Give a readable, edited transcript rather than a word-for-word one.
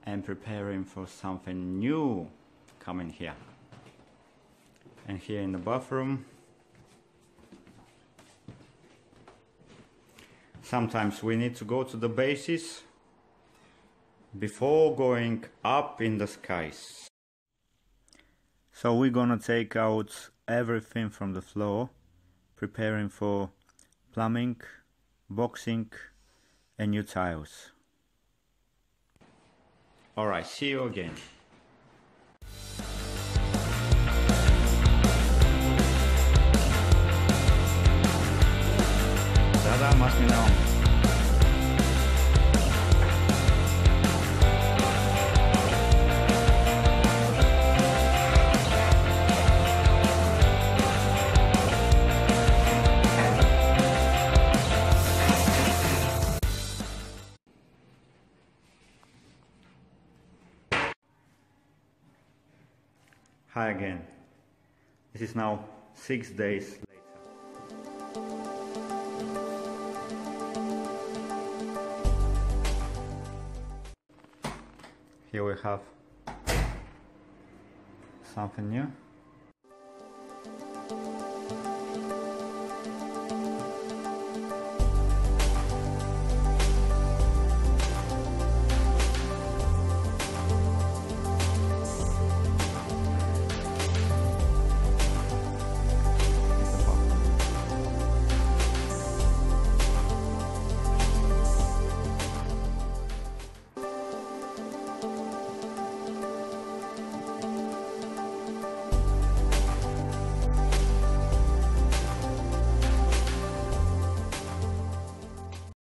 and preparing for something new coming here. And here in the bathroom, sometimes we need to go to the bases before going up in the skies. So we're gonna take out everything from the floor, preparing for plumbing, boxing and new tiles. Alright, see you again. Da-da, más me now. Hi again. This is now 6 days later. Here we have something new.